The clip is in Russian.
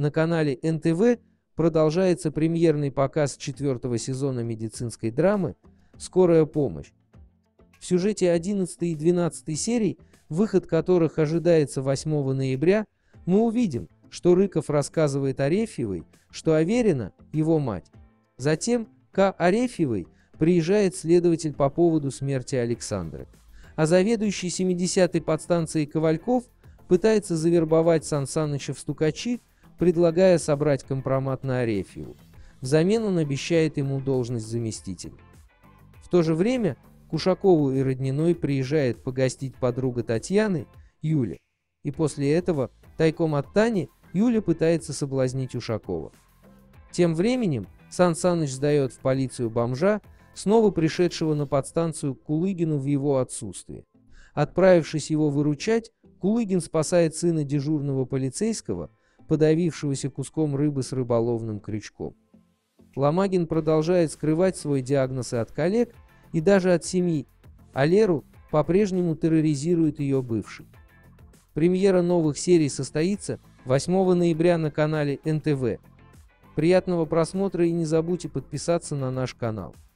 на канале НТВ продолжается премьерный показ 4-го сезона медицинской драмы «Скорая помощь». В сюжете 11 и 12 серий, выход которых ожидается 8 ноября, мы увидим, что Рыков рассказывает Арефьевой, что Аверина – его мать. Затем к Арефьевой приезжает следователь по поводу смерти Александры. А заведующий 70-й подстанцией Ковальков пытается завербовать Сан Саныча в стукачи, предлагая собрать компромат на Арефьеву. Взамен он обещает ему должность заместителя. В то же время к Ушакову и Родниной приезжает погостить подруга Татьяны, Юля. И после этого, тайком от Тани, Юля пытается соблазнить Ушакова. Тем временем Сан Саныч сдает в полицию бомжа, снова пришедшего на подстанцию к Кулыгину в его отсутствие. Отправившись его выручать, Кулыгин спасает сына дежурного полицейского, подавившегося куском рыбы с рыболовным крючком. Ломагин продолжает скрывать свой диагноз и от коллег, и даже от семьи, а Леру по-прежнему терроризирует ее бывший. Премьера новых серий состоится 8 ноября на канале НТВ. Приятного просмотра и не забудьте подписаться на наш канал.